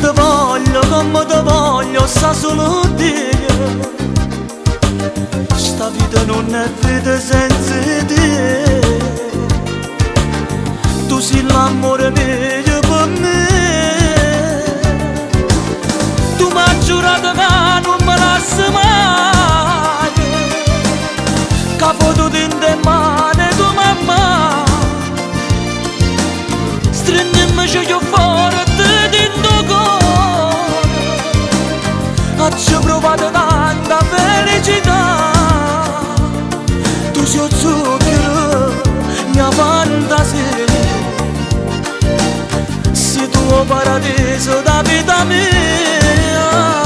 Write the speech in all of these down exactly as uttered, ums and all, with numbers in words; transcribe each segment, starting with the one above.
ti voglio come ti voglio, sta solo Dio. Sta vita non è vita senza te. Tu sei l'amore meglio per me. Tu mi hai giurato che non me lasci mai, che foto in te mani tu mamma. Stringimi io forte dentro cuore. Ho provato tanta felicità. Tu sei il zucchero, mia fantasia. Sei tuo paradiso da vita mia.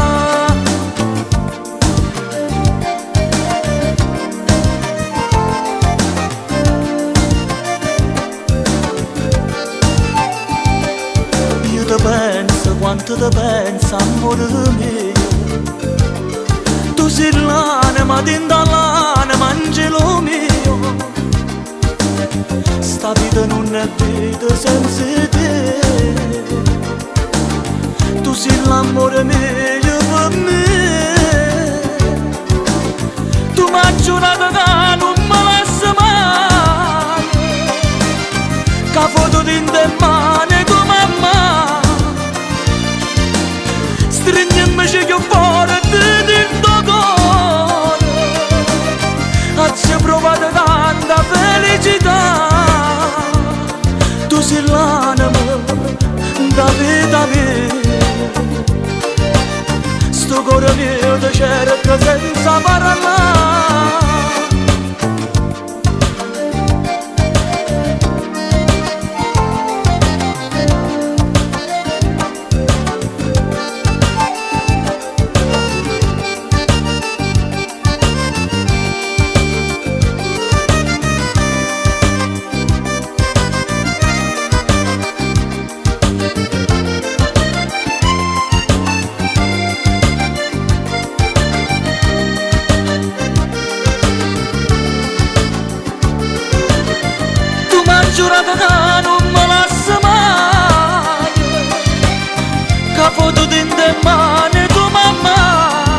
Io ti penso, quanto ti penso, amore mio. Tu sei l'anima dentro l'anima, angelo mio. Sta vita non è vita senza te. Tu sei l'amore meglio per me. Tu mi hai giurato che non me lasci mai, che foto in te mani tu mamma. Stringimi io forte dentro cuore. Ho provato tanta felicità. Tu sei l'anima da vita mia. Sto cuore mio ti cerca senza parlare. Giurato che non me lasci mai, che foto in te mani tu mamma.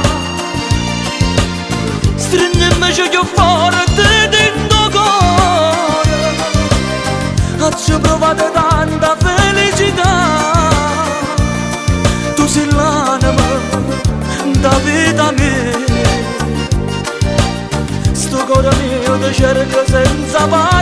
Stringimi io forte dentro cuore. Ho provato tanta felicità. Tu sei l'anima da vita mia. Sto cuore mio ti cerca senza paura.